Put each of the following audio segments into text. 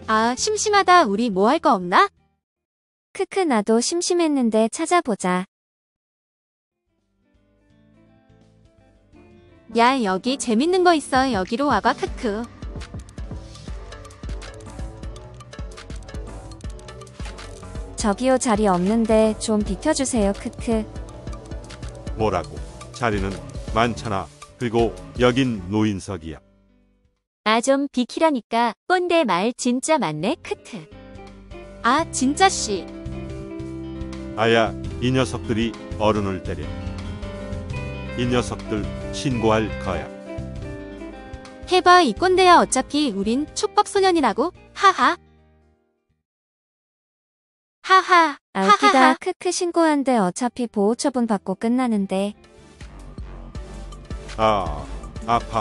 아, 심심하다. 우리 뭐 할 거 없나? 크크 나도 심심했는데 찾아보자. 야, 여기 재밌는 거 있어. 여기로 와봐. 크크. 저기요 자리 없는데 좀 비켜주세요 크크. 뭐라고? 자리는 많잖아. 그리고 여긴 노인석이야. 아, 좀 비키라니까. 꼰대 말 진짜 많네. 크크. 아, 진짜 씨. 아야, 이 녀석들이 어른을 때려. 이 녀석들 신고할 거야. 해봐. 이 꼰대야. 어차피 우린 촉법소년이라고. 하하. 하하. 아 웃기다. 하하하. 크크 신고한데 어차피 보호처분 받고 끝나는데. 아, 아파.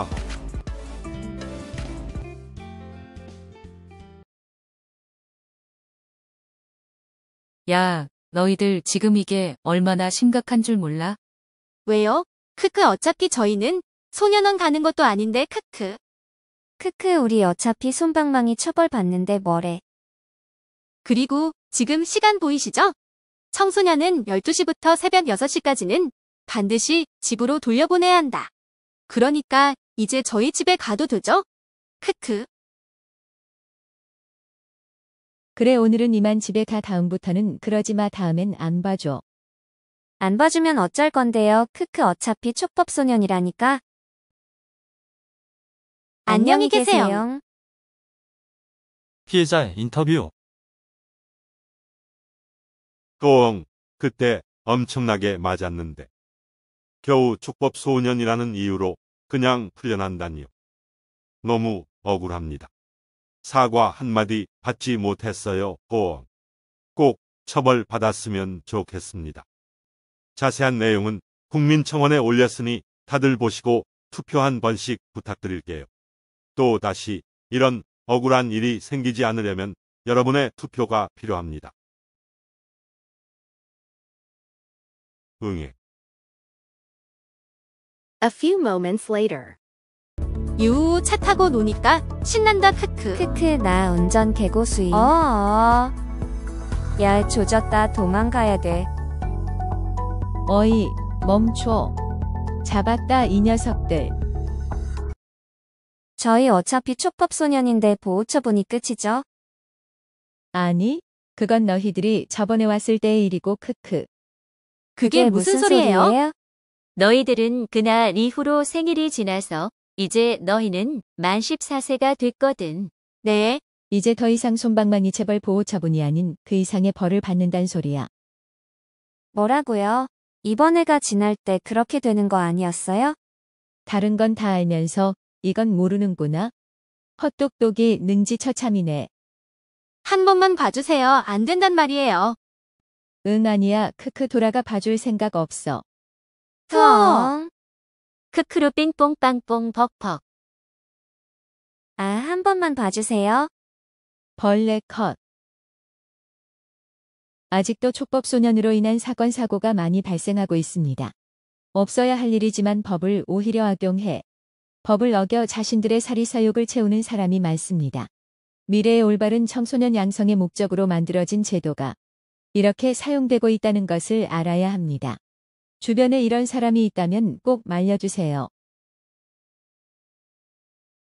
야, 너희들 지금 이게 얼마나 심각한 줄 몰라? 왜요? 크크. 어차피 저희는 소년원 가는 것도 아닌데. 크크. 크크 우리 어차피 솜방망이 처벌받는데 뭐래. 그리고 지금 시간 보이시죠? 청소년은 12시부터 새벽 6시까지는 반드시 집으로 돌려보내야 한다. 그러니까 이제 저희 집에 가도 되죠? 크크. 그래 오늘은 이만 집에 가. 다음부터는 그러지 마. 다음엔 안 봐줘. 안 봐주면 어쩔 건데요. 크크 어차피 촉법소년이라니까. 안녕히 계세요. 피해자 인터뷰. 꽁, 그때 엄청나게 맞았는데. 겨우 축법소년이라는 이유로 그냥 풀려난다니요. 너무 억울합니다. 사과 한마디 받지 못했어요. 꽁. 꼭 처벌받았으면 좋겠습니다. 자세한 내용은 국민청원에 올렸으니 다들 보시고 투표 한 번씩 부탁드릴게요. 또 다시 이런 억울한 일이 생기지 않으려면 여러분의 투표가 필요합니다. 응애. A few moments later. 유, 차 타고 노니까 신난다. 크크. 크크 나 운전 개고수임. 야 조졌다. 도망가야 돼. 어이, 멈춰. 잡았다 이 녀석들. 저희 어차피 촉법소년인데 보호처분이 끝이죠? 아니, 그건 너희들이 저번에 왔을 때의 일이고. 크크. 그게 무슨 소리예요? 너희들은 그날 이후로 생일이 지나서 이제 너희는 만 14세가 됐거든. 네. 이제 더 이상 솜방망이 체벌 보호처분이 아닌 그 이상의 벌을 받는단 소리야. 뭐라고요? 이번 해가 지날 때 그렇게 되는 거 아니었어요? 다른 건 다 알면서 이건 모르는구나. 헛똑똑이 능지처참이네. 한 번만 봐주세요. 안 된단 말이에요. 응 아니야. 크크 돌아가 봐줄 생각 없어. 텅. 크크로 삥뽕 빵뽕 벅벅. 아, 한 번만 봐주세요. 벌레 컷. 아직도 촉법소년으로 인한 사건 사고가 많이 발생하고 있습니다. 없어야 할 일이지만 법을 오히려 악용해 법을 어겨 자신들의 사리사욕을 채우는 사람이 많습니다. 미래의 올바른 청소년 양성의 목적으로 만들어진 제도가 이렇게 사용되고 있다는 것을 알아야 합니다. 주변에 이런 사람이 있다면 꼭 말려주세요.